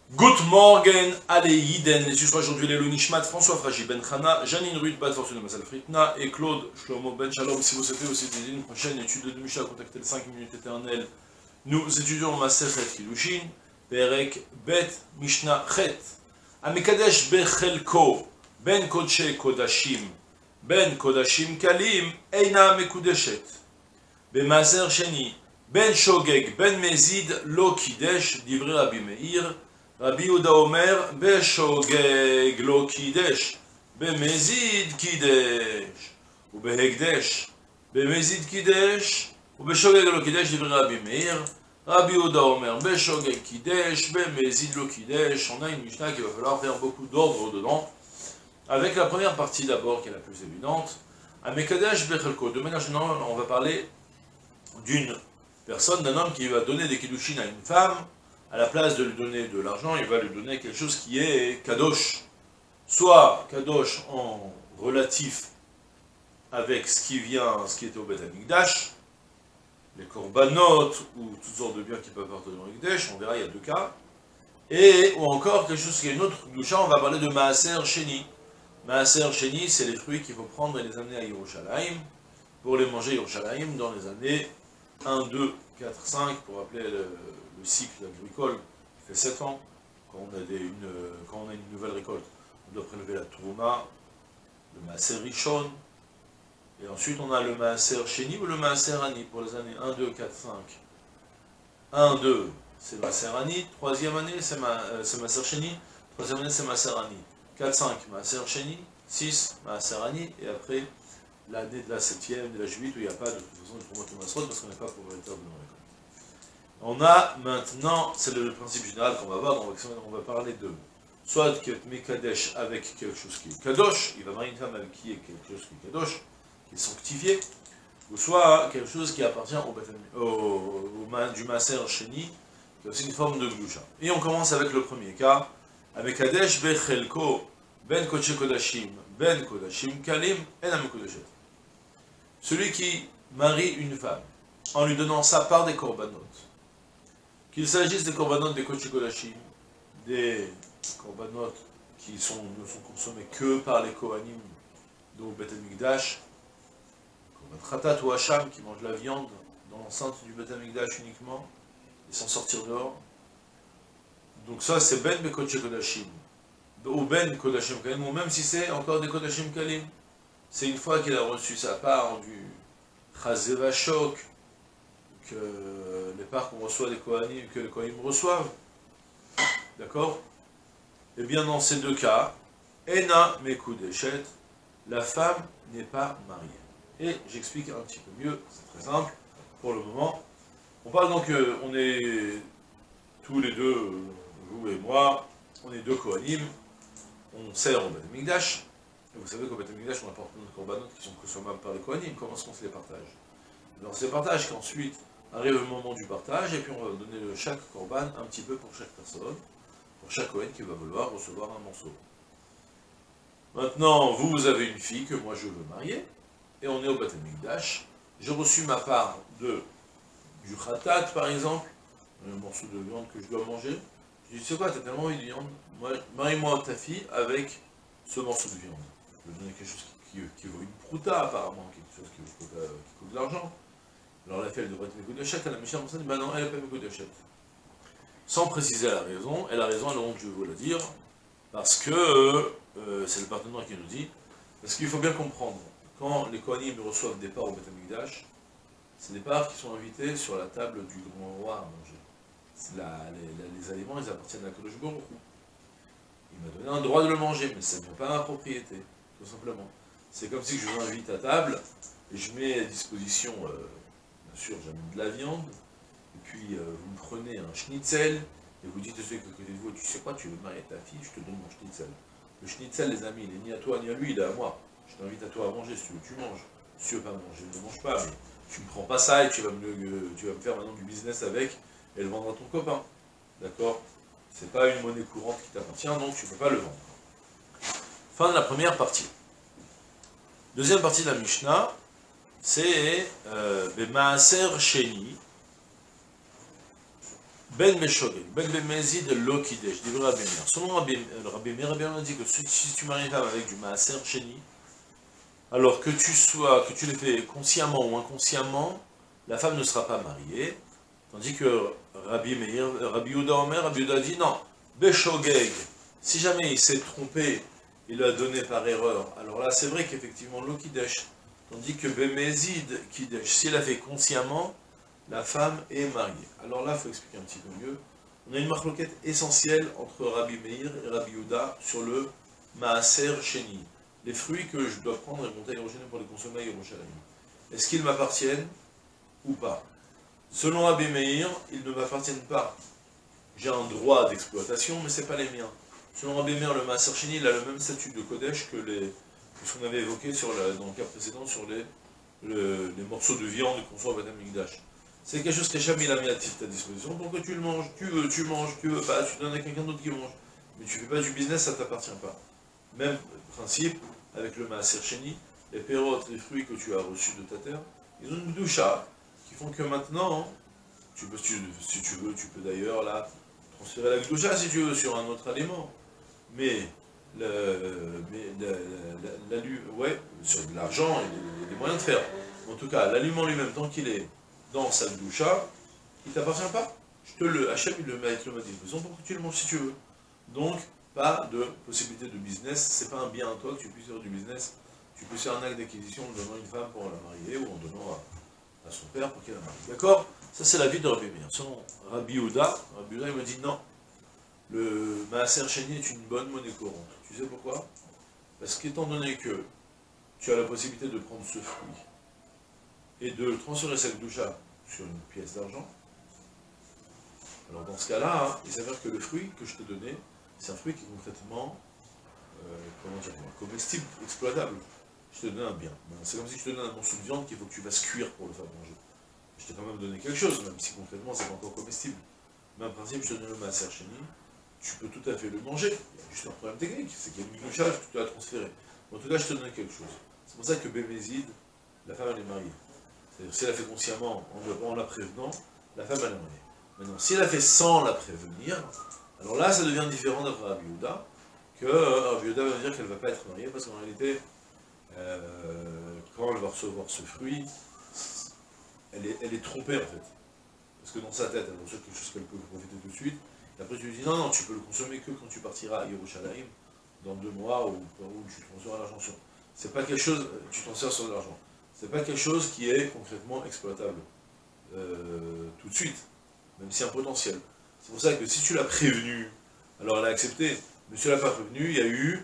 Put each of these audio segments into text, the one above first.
Good morning, allez Yiden, les sucres aujourd'hui les Nishmat, François Fragy Ben Chana, Janine Ruth, Bad Fortune Masal Fritna et Claude Shlomo Ben Shalom. Si vous souhaitez aussi dédier une prochaine étude de Mishnah, contactez les 5 minutes éternelles. Nous étudions Masechet Kiddushin, Perek Bet Mishnah Chet. Amekadesh Bechelko, Ben Kodshe Kodashim, Ben Kodashim Kalim, Eina Mekudeshet. Bemaser Sheni, Ben Shogeg, Ben Mezid, Lo Kidesh, Divrei Rabbi Meir. Rabbi Yehuda Omer, Beshogeg lo kidesh, Bemezid kidesh, ou Behegdesh, Bemezid kidesh, ou Beshogeg lo kidesh, divrei Rabbi Meir. Rabbi Yehuda Omer, Beshogeg kidesh, Bemezid lo kidesh. On a une Mishnah qu'il va falloir faire beaucoup d'ordre dedans. Avec la première partie d'abord, qui est la plus évidente. Amekadesh bechelko. De manière générale, on va parler d'une personne, d'un homme qui va donner des kiddushin à une femme. À la place de lui donner de l'argent, il va lui donner quelque chose qui est kadosh. Soit kadosh en relatif avec ce qui était au Beth Amikdash, les korbanot ou toutes sortes de biens qui peuvent appartenir au Mikdash, on verra, il y a deux cas. Ou encore quelque chose qui est une autre doucha, on va parler de Maaser Sheni. Maaser Sheni, c'est les fruits qu'il faut prendre et les amener à Yerushalayim, pour les manger à Yerushalayim dans les années 1, 2, 4, 5, pour rappeler le cycle agricole qui fait 7 ans, quand on a une nouvelle récolte, on doit prélever la Trouma, le Maaser Rishon, et ensuite on a le Maaser Sheni ou le Maaser Ani pour les années 1, 2, 4, 5. 1, 2, c'est Maaser Ani, troisième année c'est Maaser Sheni, troisième année c'est Maaser Ani. 4, 5, Maaser Sheni, 6, Maaser Ani, et après l'année de la 7e, de la 8, où il n'y a pas de toute façon de Trouma de Masrot, parce qu'on n'est pas propriétaire de nos récoltes. On a maintenant, c'est le principe général qu'on va voir, on va parler de soit Mekadesh avec quelque chose qui est Kadosh, il va marier une femme avec qui est quelque chose qui est Kadosh, qui est sanctifié, ou soit quelque chose qui appartient du Maaser Sheni, qui est aussi une forme de Gdusha. Et on commence avec le premier cas, Amekadesh Bechelko, Ben Kodshe Kodashim, Ben Kodashim Kalim, Enam Kodeshet. Celui qui marie une femme, en lui donnant sa part des korbanot, qu'il s'agisse des korbanot des Kodshe Kodashim, des korbanot qui ne sont consommés que par les Kohanim de Beth Amikdash, korban Khatat ou Hacham qui mangent la viande dans l'enceinte du Beth Amikdash uniquement, et sans sortir dehors. Donc ça c'est Ben Be Kodshe Kodashim, ou Ben Kodashim Kalim, ou même si c'est encore des Kodashim Kalim, c'est une fois qu'il a reçu sa part du Chazé Vachok, que les parts qu'on reçoit des Kohanim, que les Kohanim reçoivent, d'accord? Et bien dans ces deux cas, Ena Mekudeshet, la femme n'est pas mariée. Et j'explique un petit peu mieux, c'est très simple, pour le moment. On parle donc, on est tous les deux, vous et moi, on est deux Kohanim, on sert au Beth Amikdash, et vous savez qu'au Beth Amikdash, on apporte nos korbanot qui sont consommables par les Kohanim, comment est-ce qu'on se les partage? On se les partage qu'ensuite, arrive le moment du partage, et puis on va donner chaque korban un petit peu pour chaque personne, pour chaque Kohen qui va vouloir recevoir un morceau. Maintenant, vous avez une fille que moi je veux marier, et on est au Beth Amikdash, j'ai reçu ma part du khatat par exemple, un morceau de viande que je dois manger, je dis, tu sais quoi, t'as tellement envie de viande, marie-moi ta fille avec ce morceau de viande. Je vais donner quelque chose qui vaut une prouta apparemment, quelque chose qui coûte de l'argent. Alors la fille, elle devrait être Mekudeshet, elle a Mishnah dit, ben non, elle n'est pas Mekudeshet. Sans préciser la raison, elle a raison, alors je vais vous la dire, parce que c'est le partenaire qui nous dit, parce qu'il faut bien comprendre, quand les Kohanim reçoivent des parts au Beth Amikdash, c'est des parts qui sont invitées sur la table du grand roi à manger. Les aliments, ils appartiennent à Kadosh Baruch Hu. Il m'a donné un droit de le manger, mais ça ne vient pas à ma propriété, tout simplement. C'est comme si je vous invite à table, et je mets à disposition... bien sûr, j'amène de la viande, et puis vous me prenez un schnitzel, et vous dites à ceux qui sont à côté de vous, tu sais quoi, tu veux marier ta fille, je te donne mon schnitzel. Le schnitzel, les amis, il n'est ni à toi ni à lui, il est à moi. Je t'invite à toi à manger, si tu veux, tu manges. Si tu veux pas manger, ne mange pas, mais tu ne prends pas ça et tu vas me faire maintenant du business avec, et le vendre à ton copain. D'accord? C'est pas une monnaie courante qui t'appartient, donc tu ne peux pas le vendre. Fin de la première partie. Deuxième partie de la Mishnah, c'est Maaser Sheni, Ben Meshogeg, Ben Bemezid, Lo Kidesh, dit Rabbi Meir. Selon Rabbi Meir, Rabbi Meir dit que si tu maries une femme avec du Maaser Sheni, alors que tu l'aies fait consciemment ou inconsciemment, la femme ne sera pas mariée. Tandis que Rabbi Meir, Rabbi Yehuda Omer, Rabbi Yehuda dit non, Beshogeg, si jamais il s'est trompé, il l'a donné par erreur, alors là c'est vrai qu'effectivement Lo Kidesh, tandis que Bemezid Kidesh, s'il l'a fait consciemment, la femme est mariée. Alors là, il faut expliquer un petit peu mieux. On a une marloquette essentielle entre Rabbi Meir et Rabbi Yehuda sur le Maaser Sheni. Les fruits que je dois prendre et monter à Yerushalayim pour les consommer à Yerushalayim. Est-ce qu'ils m'appartiennent ou pas? Selon Rabbi Meir, ils ne m'appartiennent pas. J'ai un droit d'exploitation, mais ce n'est pas les miens. Selon Rabbi Meir, le Maaser Sheni, il a le même statut de Kodesh que ce qu'on avait évoqué dans le cas précédent sur les morceaux de viande qu'on soit au Beth Amikdash. C'est quelque chose qu'Hachem il a mis à ta disposition pour que tu le manges. Tu veux pas, tu donnes à quelqu'un d'autre qui mange. Mais tu fais pas du business, ça ne t'appartient pas. Même principe, avec le Maaser Sheni, les pérotes, les fruits que tu as reçus de ta terre, ils ont une doucha, qui font que maintenant, si tu veux, tu peux d'ailleurs là transférer la doucha si tu veux sur un autre aliment. Mais ouais, sur de l'argent, il y a des moyens de faire. En tout cas, l'aliment lui-même, tant qu'il est dans sa doucha, il ne t'appartient pas. Hachem, il le met avec le mot disposition pour que tu le manges si tu veux. Donc, pas de possibilité de business, c'est pas un bien à toi que tu puisses faire du business. Tu peux faire un acte d'acquisition en donnant une femme pour la marier ou en donnant à son père pour qu'il la marie. D'accord? Ça, c'est l'avis de Rabbi Meir. Selon Rabbi Yehuda, il me dit non. Le Maaser Sheni est une bonne monnaie courante. Tu sais pourquoi? Parce qu'étant donné que tu as la possibilité de prendre ce fruit et de transférer cette doucha sur une pièce d'argent, alors dans ce cas-là, il s'avère que le fruit que je t'ai donné, c'est un fruit qui est concrètement, comestible, exploitable. Je te donne un bien. C'est comme si je te donne un morceau de viande qu'il faut que tu fasses cuire pour le faire manger. Je t'ai quand même donné quelque chose, même si concrètement c'est pas encore comestible. Mais en principe, je te donne le Maaser Sheni, tu peux tout à fait le manger. Il y a juste un problème technique, c'est qu'il y a une doucha que tu dois transférer. En tout cas, je te donne quelque chose. C'est pour ça que Bémézid, la femme elle est mariée. C'est-à-dire si elle a fait consciemment, en la prévenant, la femme elle est mariée. Maintenant, si elle a fait sans la prévenir, alors là ça devient différent d'après Rabbi Yehuda, que Rabbi Yehuda va dire qu'elle ne va pas être mariée, parce qu'en réalité, quand elle va recevoir ce fruit, elle est trompée en fait. Parce que dans sa tête, elle reçoit quelque chose qu'elle peut profiter tout de suite, et après tu lui dis non, tu peux le consommer que quand tu partiras à Yerushalayim, dans 2 mois, ou tu transfères l'argent sur. C'est pas quelque chose, tu t'en sers sur de l'argent. C'est pas quelque chose qui est concrètement exploitable tout de suite, même si un potentiel. C'est pour ça que si tu l'as prévenu, alors elle a accepté, mais si tu l'as pas prévenu, il y a eu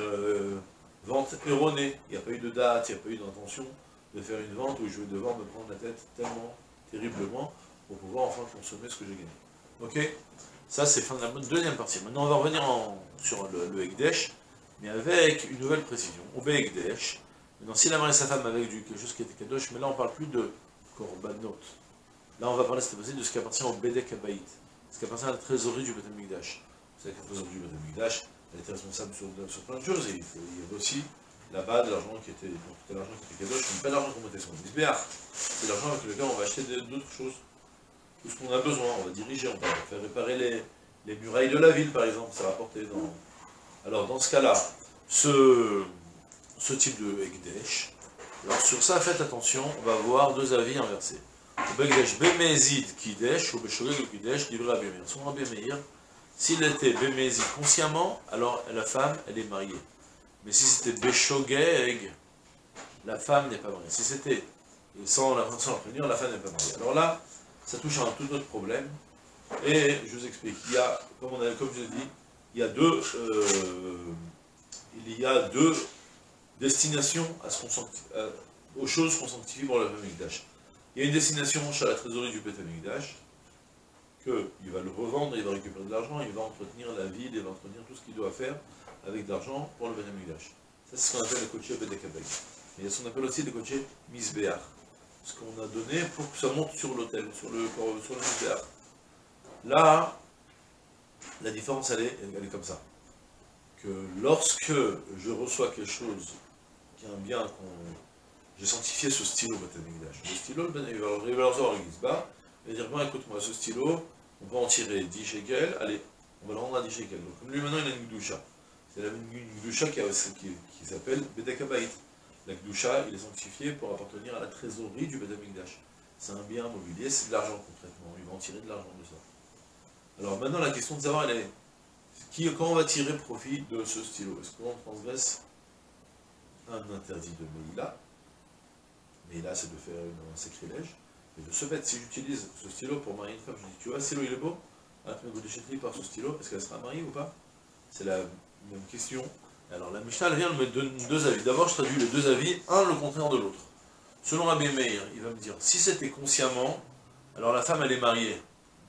vente erronée, il n'y a pas eu de date, il n'y a pas eu d'intention de faire une vente où je vais devoir me prendre la tête tellement, terriblement, pour pouvoir enfin consommer ce que j'ai gagné. Ok? Ça c'est fin de la deuxième partie. Maintenant on va revenir sur le Ekdesh, mais avec une nouvelle précision. Au Ekdesh, maintenant s'il a marié sa femme avec quelque chose qui était Kadosh, mais là on ne parle plus de Korbanot. Là on va parler cette fois-ci de ce qui appartient au Bedek Habayit, ce qui appartient à la trésorerie du Beth Amikdash. Vous savez que la trésorerie du Beth Amikdash, elle était responsable sur plein de choses, et il y avait aussi là-bas de l'argent qui était Kadosh, mais pas de l'argent qu'on mettait sur le Misbéach. C'est l'argent avec lequel on va acheter d'autres choses. Tout ce qu'on a besoin, on va diriger, on va faire réparer les murailles de la ville par exemple, ça va porter dans... Alors dans ce cas-là, ce type de Ekdesh, alors sur ça faites attention, on va voir 2 avis inversés. Au Ekdesh Bemezid Kidesh, ou Beshogeg Kidesh, livré à Rabbi Meir. Son Rabbi Meir, s'il était Bemezid consciemment, alors la femme, elle est mariée. Mais si c'était Beshogeg, la femme n'est pas mariée. Si c'était sans la prévenir, la femme n'est pas mariée. Alors là, ça touche à un tout autre problème, et je vous explique. Il y a, comme je vous ai dit, il y a deux destinations aux choses qu'on sanctifie pour le Beth Amikdash. Il y a une destination chez la trésorerie du Beth Amikdash, qu'il va le revendre, il va récupérer de l'argent, il va entretenir la ville, il va entretenir tout ce qu'il doit faire avec de l'argent pour le Beth Amikdash. Ça, c'est ce qu'on appelle le coché Bedek Habayit. Mais il y a ce qu'on appelle aussi le coché Misbéach. Ce qu'on a donné pour que ça monte sur l'autel, sur le Misbéach. Là, la différence, elle est comme ça. Que lorsque je reçois quelque chose, qui est un bien j'ai sanctifié ce stylo Beth Amikdash. Le stylo, il va le recevoir le Gizba, il va dire, bon, écoute-moi, ce stylo, on va en tirer 10 shekels, allez, on va le rendre à 10 shekels. Donc comme lui maintenant il a une gdusha, c'est une gdusha qui s'appelle Bedek Habayit. La gdusha, il est sanctifié pour appartenir à la trésorerie du Beth Amikdash. C'est un bien mobilier, c'est de l'argent concrètement, il va en tirer de l'argent de ça. Alors maintenant la question de savoir, elle est, quand on va tirer profit de ce stylo, est-ce qu'on transgresse un interdit de Meïla? Meïla c'est de faire un sacrilège. Et de ce fait, si j'utilise ce stylo pour marier une femme, je dis, tu vois, ce stylo il est beau, tu me godéchetterie par ce stylo, est-ce qu'elle sera mariée ou pas? C'est la même question. Alors la Mishnah elle vient de me donner deux avis. D'abord je traduis les deux avis, un le contraire de l'autre. Selon Rabbi Meir, il va me dire, si c'était consciemment, alors la femme elle est mariée.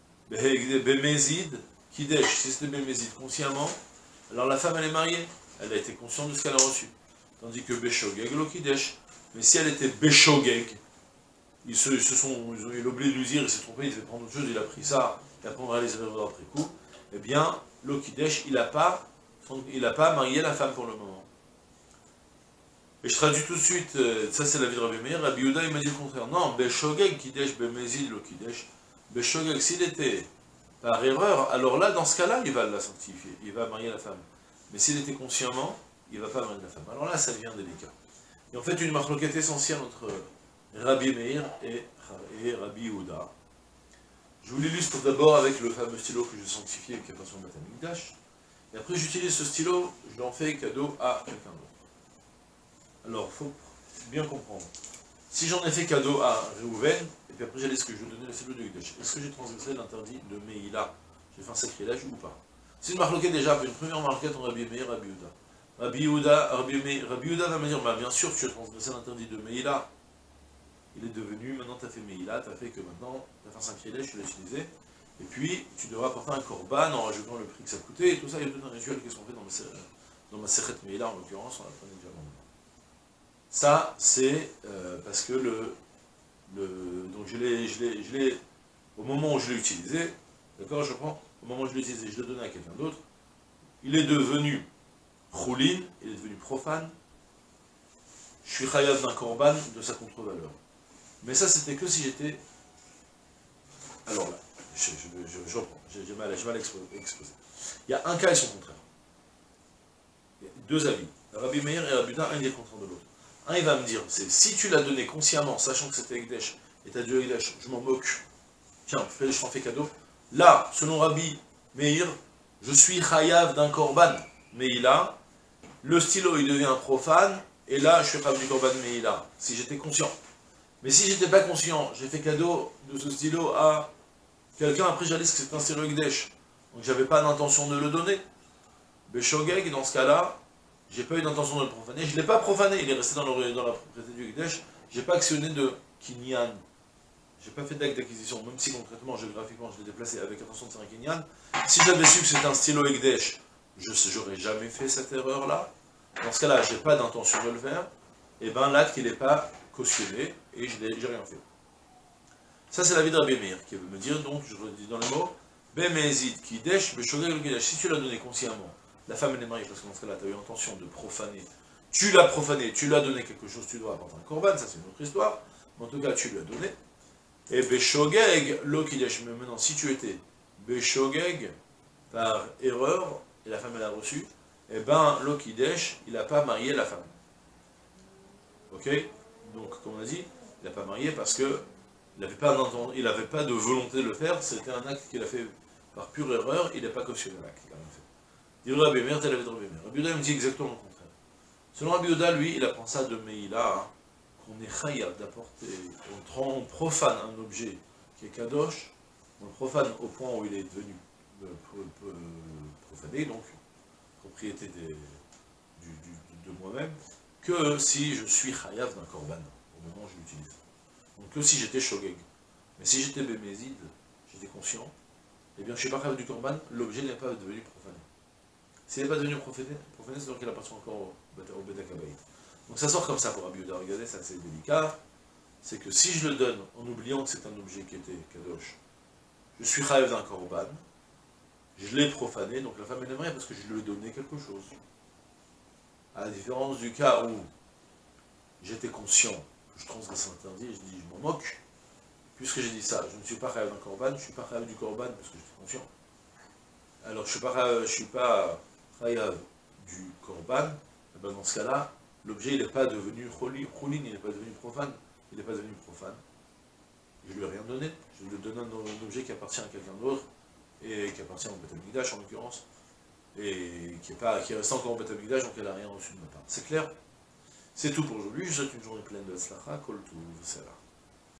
Bémézid, Kidesh, si c'était Bémézid consciemment, alors la femme elle est mariée, elle a été consciente de ce qu'elle a reçu. Tandis que Béshogeg, lo Kidesh. Mais si elle était Béshogeg, il a oublié de lui dire, il s'est trompé, il devait prendre autre chose, il a pris ça, et après on réalise l'erreur après coup, eh bien, lo Kidesh, il n'a pas marié la femme pour le moment. Et je traduis tout de suite, ça c'est la vie de Rabbi Meir, Rabbi Yehuda il m'a dit le contraire. Non, Béshogeg, Kidesh, Bémézid, lo Kidesh. Béshogeg, s'il était par erreur, alors là, dans ce cas-là, il va la sanctifier, il va marier la femme. Mais s'il était consciemment, il ne va pas marier la femme. Alors là, ça devient délicat. Et en fait, une marloquette essentielle entre Rabbi Meir et Rabbi Yehuda. Je vous l'illustre d'abord avec le fameux stylo que je sanctifie avec la façon de Beth Amikdash. Et après, j'utilise ce stylo, je l'en fais cadeau à quelqu'un d'autre. Alors, il faut bien comprendre. Si j'en ai fait cadeau à Réhouven, et puis après j'ai dit ce que je vais donner le stylo de Yudesh, est-ce que j'ai transgressé l'interdit de Meïla? J'ai fait un sacrilège ou pas? C'est une marloquette déjà, une première marloquette entre Rabbi Meir et Rabbi Yehuda. Rabbi Yehuda va me dire, bah, bien sûr tu as transgressé l'interdit de Meïla. Il est devenu, maintenant tu as fait Meïla, tu as fait que maintenant, tu as fait un sacrilège, tu l'as utilisé, et puis tu devras apporter un korban en rajoutant le prix que ça coûtait, et tout ça, il y a tout un rituel qui sont faits dans ma Sechet Meïla en l'occurrence, on l'apprenait déjà longtemps. Ça, c'est parce que donc au moment où je l'ai utilisé, d'accord, je prends, au moment où je l'ai utilisé, je l'ai donné à quelqu'un d'autre, il est devenu choulin, il est devenu profane, je suis chayav d'un korban de sa contre-valeur. Mais ça, c'était que si j'étais... Alors là, je reprends, j'ai mal exposé. Il y a un cas et son contraire. Il y a deux avis. Rabbi Meir et Rabbi Yehuda, un il est contraire de l'autre. Un, il va me dire, c'est si tu l'as donné consciemment, sachant que c'était Ekdesh, et t'as dit Ekdesh, je m'en moque, tiens, je t'en fais cadeau. Là, selon Rabbi Meir, je suis chayav d'un korban Meïla, le stylo il devient profane, et là, je suis chayav du korban Meïla, si j'étais conscient. Mais si j'étais pas conscient, j'ai fait cadeau de ce stylo à quelqu'un, après j'ai dit que c'était un stylo Ekdesh, donc j'avais pas d'intention de le donner. Béshogeg, dans ce cas-là, j'ai pas eu d'intention de le profaner, je ne l'ai pas profané, il est resté dans la propriété du Ekdesh, j'ai pas actionné de Kinyan, j'ai pas fait d'acte d'acquisition, même si concrètement, géographiquement, je l'ai déplacé avec intention de faire un Kinyan. Si j'avais su que c'était un stylo Ekdesh, j'aurais jamais fait cette erreur-là. Dans ce cas-là, j'ai pas d'intention de le faire, et bien l'acte il n'est pas cautionné, et j'ai rien fait. Ça c'est l'avis de Rabbi Meir, qui veut me dire, donc, je redis dans les mots, Bémézid Kidesh, Béshogeg le Kidesh, si tu l'as donné consciemment, la femme elle est mariée, parce que dans ce cas-là, tu as eu l'intention de profaner. Tu l'as profané, tu lui as donné quelque chose, tu dois apporter un korban, ça c'est une autre histoire. Mais en tout cas, tu lui as donné. Et Béshogeg, lo Kidesh, mais maintenant, si tu étais Béshogeg, par erreur, et la femme elle a reçu, et ben, lo Kidesh, il n'a pas marié la femme. Ok? Donc, comme on a dit, il n'a pas marié parce que il n'avait pas de volonté de le faire, c'était un acte qu'il a fait par pure erreur, il n'a pas cautionné l'acte qu'il a fait. Il dit Rabbi Meir, tel avait Rabbi Meir. Rabbi Yehuda me dit exactement le contraire. Selon Rabbi Yehuda, lui, il apprend ça de Meïla, hein, qu'on est chayav d'apporter, on profane un objet qui est kadosh, on le profane au point où il est devenu profané, donc propriété de moi-même, que si je suis chayav d'un korban, au moment où je l'utilise. Donc que si j'étais shogeg. Mais si j'étais bémézid, j'étais conscient, eh bien je ne suis pas chayav du korban, l'objet n'est pas devenu profané. S'il n'est pas devenu profané, c'est donc qu'il appartient encore au Bedek Habayit. Donc ça sort comme ça pour Rabbi Yehuda. Regardez, ça c'est délicat. C'est que si je le donne en oubliant que c'est un objet qui était kadosh, je suis chayav d'un korban, je l'ai profané, donc la femme elle aimerait parce que je lui ai donné quelque chose. À la différence du cas où j'étais conscient que je transgresse l'interdit et je dis je m'en moque, puisque j'ai dit ça, je ne suis pas chayav d'un korban, je suis pas chayav du korban parce que je suis conscient. Alors je suis pas chayav du korban, et ben dans ce cas-là, l'objet il n'est pas devenu choulin, il n'est pas devenu profane, il n'est pas devenu profane. Je lui ai rien donné, je lui donne un objet qui appartient à quelqu'un d'autre, et qui appartient au Beth Amikdash en l'occurrence, et qui reste encore au Beth Amikdash, donc elle n'a rien reçu de ma part. C'est clair? C'est tout pour aujourd'hui, je vous souhaite une journée pleine de Tzlacha, Kol Tuv, Selah.